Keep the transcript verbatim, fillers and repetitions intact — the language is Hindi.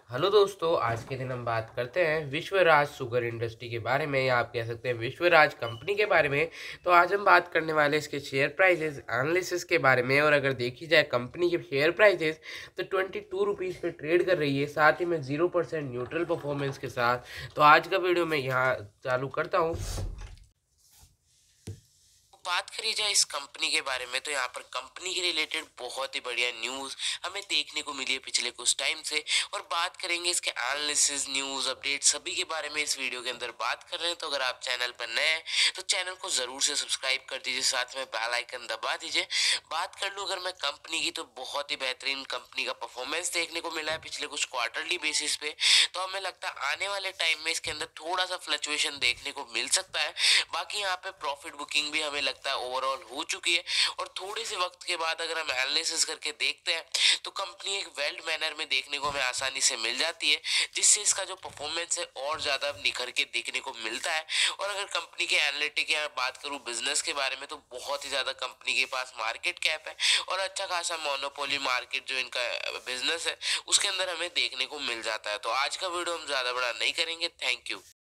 हेलो दोस्तों, आज के दिन हम बात करते हैं विश्वराज शुगर इंडस्ट्री के बारे में, या आप कह सकते हैं विश्वराज कंपनी के बारे में। तो आज हम बात करने वाले इसके शेयर प्राइजेस एनालिसिस के बारे में। और अगर देखी जाए कंपनी के शेयर प्राइजेस तो ट्वेंटी टू रुपीज़ पे ट्रेड कर रही है, साथ ही में जीरो परसेंट न्यूट्रल परफॉर्मेंस के साथ। तो आज का वीडियो मैं यहाँ चालू करता हूँ। बात करी जाए इस कंपनी के बारे में तो यहाँ पर कंपनी के रिलेटेड बहुत ही बढ़िया न्यूज़ हमें देखने को मिली है पिछले कुछ टाइम से। और बात करेंगे इसके एनालिसिस, न्यूज़, अपडेट सभी के बारे में इस वीडियो के अंदर बात कर रहे हैं। तो अगर आप चैनल पर नए हैं तो चैनल को ज़रूर से सब्सक्राइब कर दीजिए, साथ में बेल आइकन दबा दीजिए। बात कर लूँ अगर मैं कंपनी की, तो बहुत ही बेहतरीन कंपनी का परफॉर्मेंस देखने को मिला है पिछले कुछ क्वार्टरली बेसिस पे। तो हमें लगता है आने वाले टाइम में इसके अंदर थोड़ा सा फ्लक्चुएशन देखने को मिल सकता है। बाकी यहाँ पे प्रॉफिट बुकिंग भी हमें लगता है ओवरऑल हो चुकी है। और थोड़े से वक्त के बाद अगर हम एनालिसिस करके देखते हैं तो कंपनी एक वेल्ड मैनर में देखने को हमें आसानी से मिल जाती है, जिससे इसका जो परफॉर्मेंस है और ज्यादा निखर के देखने को मिलता है। और अगर कंपनी के एनालिटिक या बात करूं बिजनेस के बारे में, तो बहुत ही ज्यादा कंपनी के पास मार्केट कैप है और अच्छा खासा मोनोपोली मार्केट जो इनका बिजनेस है उसके अंदर हमें देखने को मिल जाता है। तो आज का वीडियो हम ज्यादा बड़ा नहीं करेंगे। Thank you.